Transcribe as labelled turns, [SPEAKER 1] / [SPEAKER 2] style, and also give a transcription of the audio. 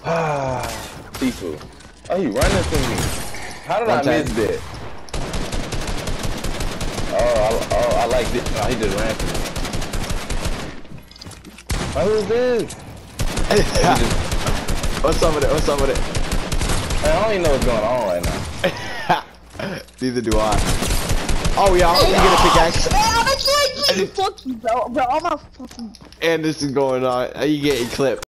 [SPEAKER 1] People. Oh, he running from me. How did I miss that? Oh, I like this. Oh, he just ran from me. Oh, who's this?
[SPEAKER 2] What's up with it? What's up with it?
[SPEAKER 1] I don't even know what's going on right now.
[SPEAKER 2] Neither do I. Oh yeah, you get a pickaxe.
[SPEAKER 3] Fuck you, bro. I'm a fucking.
[SPEAKER 2] And this is going on. You getting clipped.